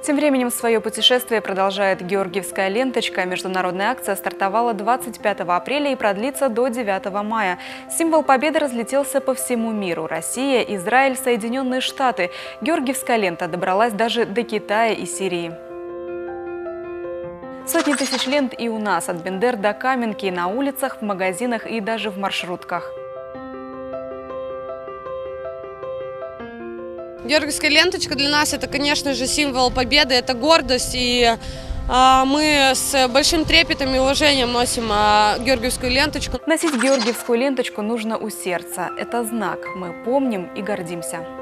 Тем временем свое путешествие продолжает Георгиевская ленточка. Международная акция стартовала 25 апреля и продлится до 9 мая. Символ победы разлетелся по всему миру. Россия, Израиль, Соединенные Штаты. Георгиевская лента добралась даже до Китая и Сирии. Сотни тысяч лент и у нас, от Бендер до Каменки, на улицах, в магазинах и даже в маршрутках. Георгиевская ленточка для нас – это, конечно же, символ победы, это гордость. И мы с большим трепетом и уважением носим георгиевскую ленточку. Носить георгиевскую ленточку нужно у сердца. Это знак. Мы помним и гордимся.